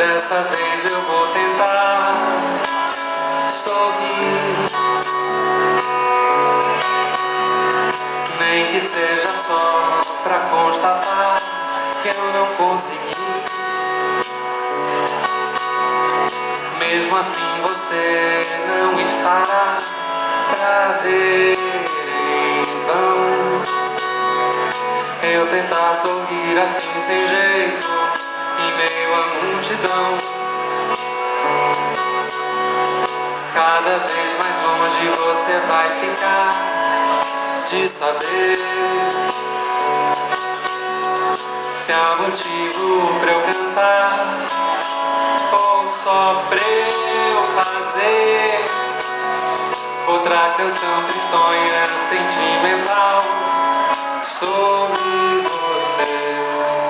Dessa vez eu vou tentar sorrir, nem que seja só pra constatar que eu não consegui. Mesmo assim você não estará pra ver em vão eu tentar sorrir assim sem jeito em meio à multidão. Cada vez mais longe você vai ficar de saber se há motivo pra eu cantar ou só pra eu fazer outra canção tristonha, sentimental sobre você.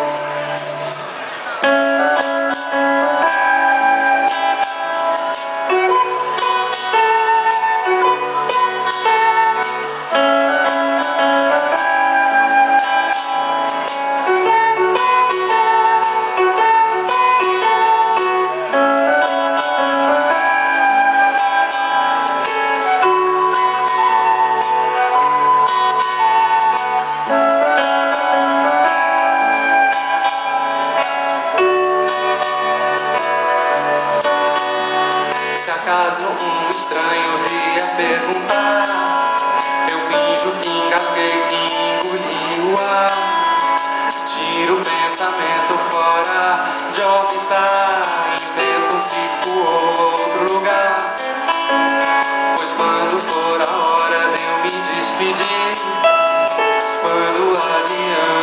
Se acaso um estranho vier perguntar, eu finjo que engasguei, que engoli o ar. Tiro o pensamento fora de órbita, invento um circo ou outro lugar. Pois quando for a hora de eu me despedir, quando o avião